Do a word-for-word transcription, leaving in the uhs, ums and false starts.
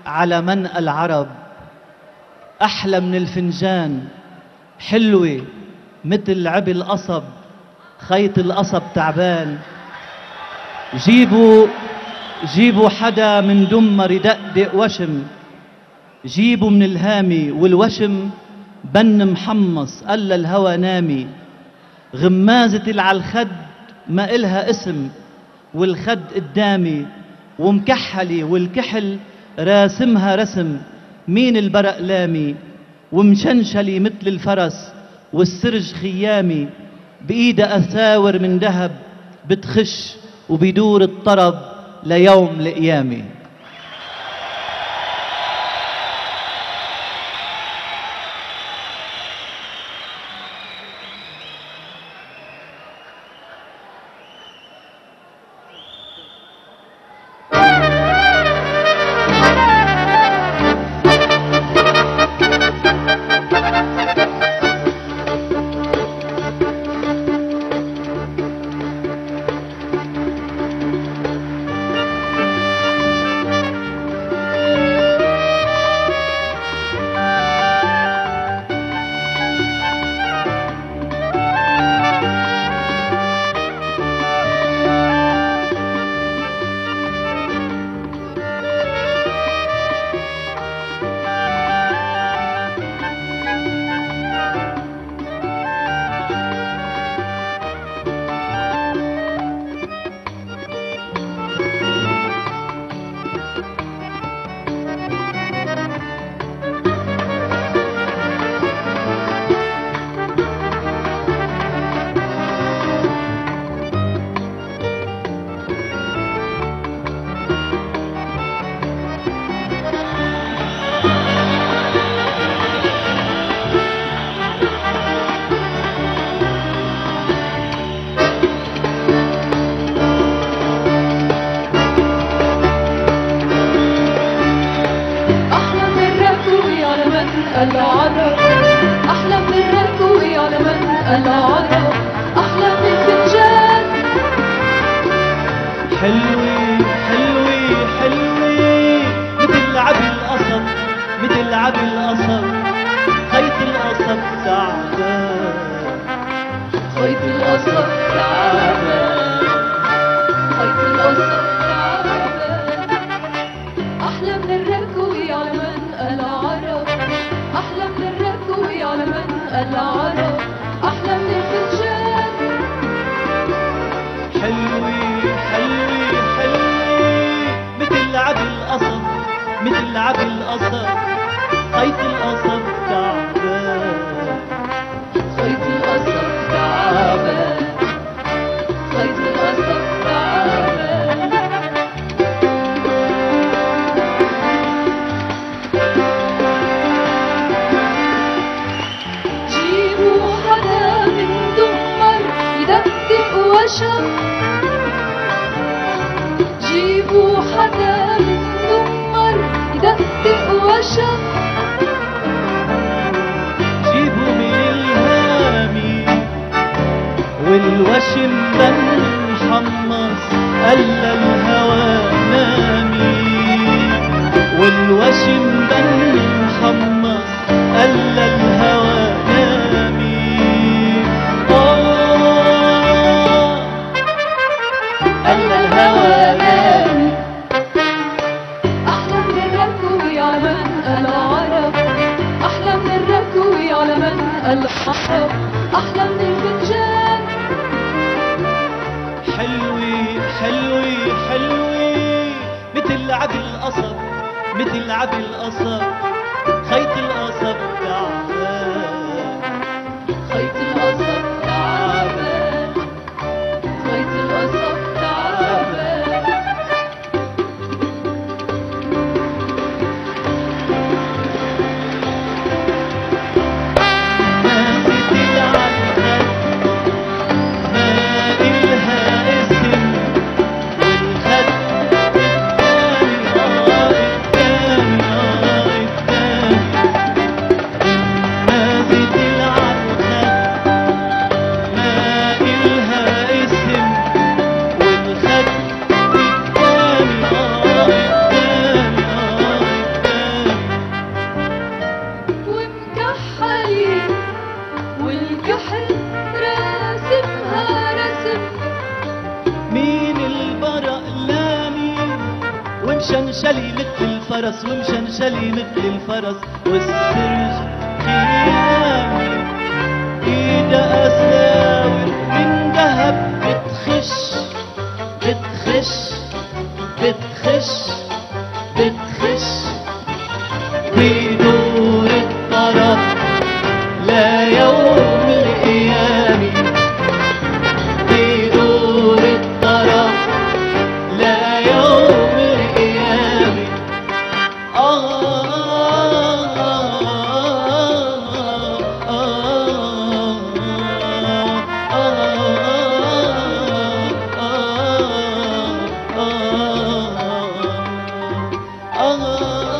على منقى العرب، أحلى من الفنجان، حلوة مثل عبي القصب، خيط القصب تعبان. جيبوا جيبوا حدا من دمر يدقدق وشم، جيبوا من الهامي والوشم بن محمص قال الهوى نامي. غمازة اللي على الخد ما إلها اسم، والخد قدامي ومكحلي والكحل راسمها رسم. مين البرق لامي ومشنشلي مثل الفرس، والسرج خيامي بإيدها أثاور من ذهب بتخش وبيدور الطرب ليوم لقيامي. العرب أحلى من الركوي على منقى العرب، أحلى من فنجان. حلوي حلوي حلوي مثل عبي القصب، مثل عبي القصب، خيط القصب تعبان، خيط القصب تعبان، خيط القصب تعبان. أحلى من الركوي على منقى العرب، أحلى من الركوي على منقى العرب، أحلى من الفنجان. حلوي حلوي حلوي مثل عبي القصب، مثل عبي القصب، خيط القصب تعبان، خيط القصب تعبان، خيط القصب تعبان. جيبوا حدا من دمر يدقدق وشم، جيبوا حدا من دمر يدقدق وشم. جيبوا من الهامي والوشم بن محمص قال الهوى نامي، والوشم بن محمص قال الهوى نامي. آه قال الهوى نامي. أحلى من الركوي على منقى العرب، أحلى من الركوي على منقى العرب، أحلى من الفنجان. حلوي حلوي حلوي مثل عبي القصب، مثل عبي القصب، خيط القصب تعبان، خيط القصب تعبان، خيط القصب تعبان. ماسة العالخد ما إلها اسم، والخد قدامي آه قدامي آه قدامي. مشنشلي مثل الفرس ومشنشلي مثل الفرس والسرج خيامي ايدها اساور من ذهب بتخش بتخش بتخش بتخش بدور الطرف ليوم القيامة بدور الطرف ليوم القيامة آه آه